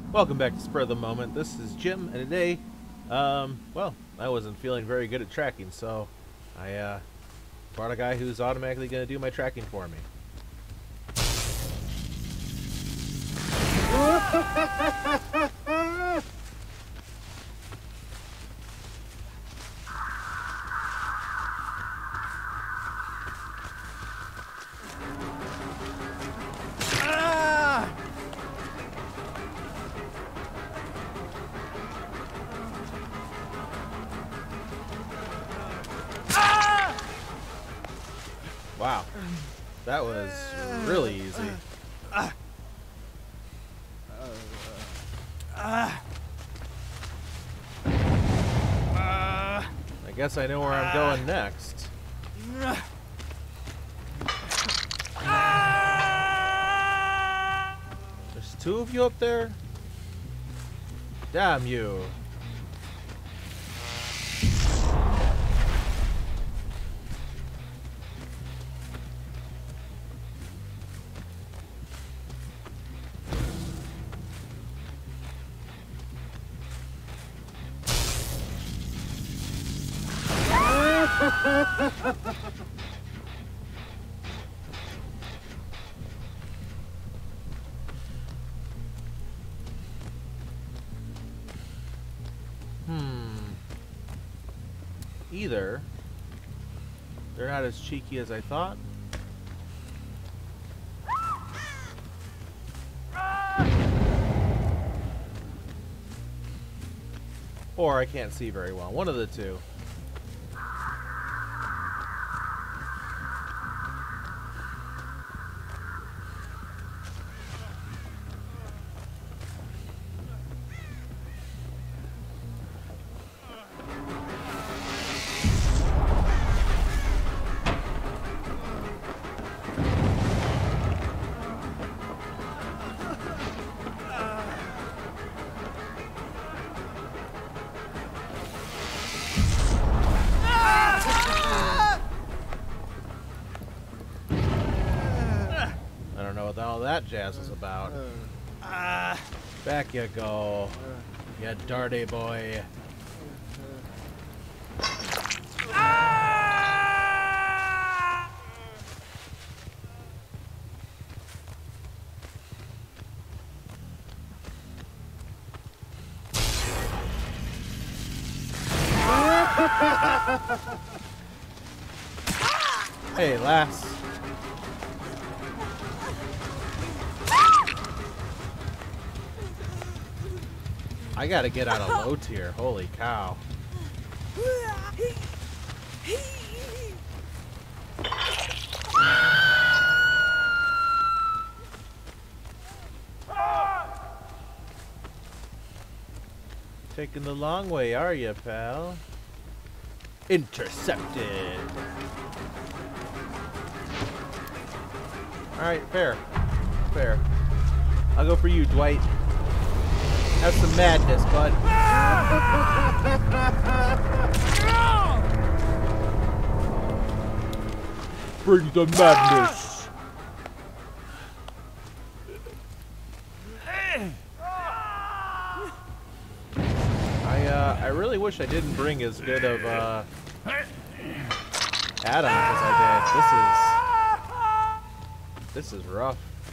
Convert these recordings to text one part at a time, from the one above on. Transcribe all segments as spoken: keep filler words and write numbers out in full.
Welcome back to Spur of the Moment. This is Jim, and today, um, well, I wasn't feeling very good at tracking, so I uh, brought a guy who's automatically going to do my tracking for me. Wow, that was really easy. I guess I know where I'm going next. There's two of you up there? Damn you. Hmm. Either they're not as cheeky as I thought, or I can't see very well. One of the two. I don't know what all that jazz is about. Ah, back you go, you dirty boy. Hey, lass. I gotta get out of low tier. Holy cow. Taking the long way, are you, pal? Intercepted. Alright, fair. Fair. I'll go for you, Dwight. Have some madness, bud. Bring the madness. I uh, I really wish I didn't bring as good of uh, Adam as I did. This is this is rough.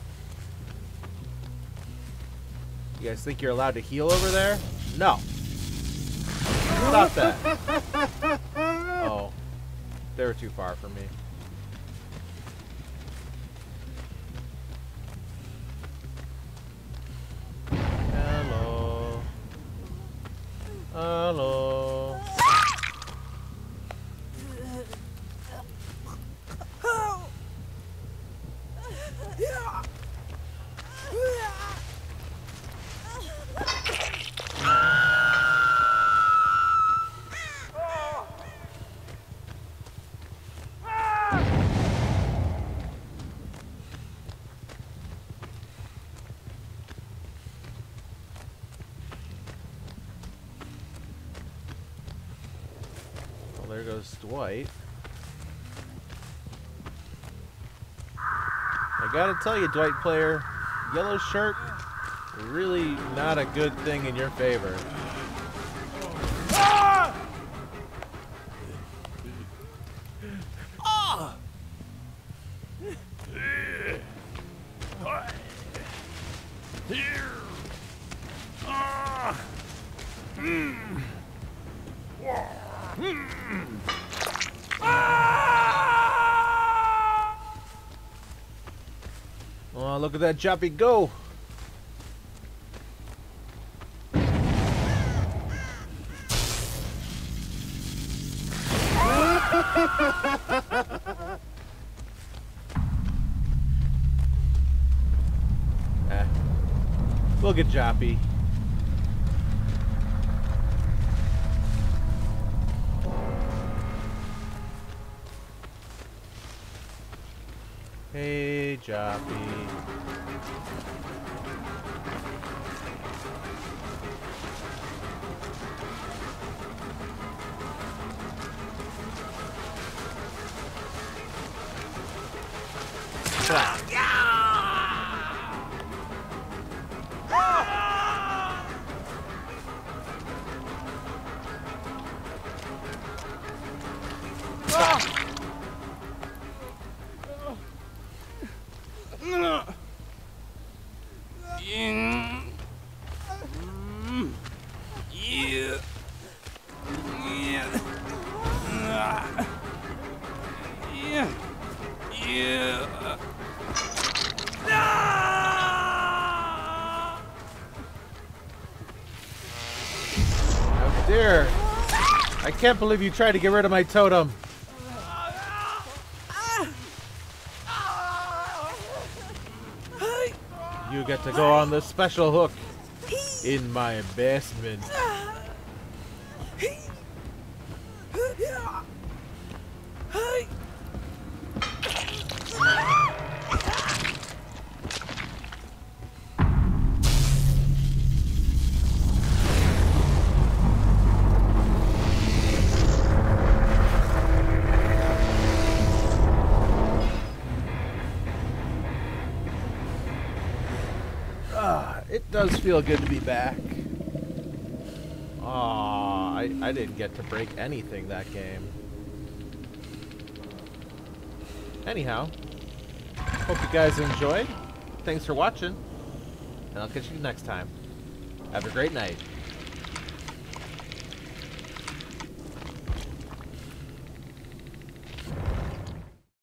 You guys think you're allowed to heal over there? No. Stop that. Oh. They were too far for me. Hello. Hello. There goes Dwight. I gotta tell you, Dwight player, yellow shirt, really not a good thing in your favor. Ah! Ah! Here. Ah! Mm. Mm. Ah! Oh, look at that Joppy go! eh, we'll get Joppy. Hey, Joppy. Ah. Oh dear! I can't believe you tried to get rid of my totem. You get to go on the special hook in my basement. Ah, it does feel good to be back. Aw, I, I didn't get to break anything that game. Anyhow, hope you guys enjoyed. Thanks for watching, and I'll catch you next time. Have a great night.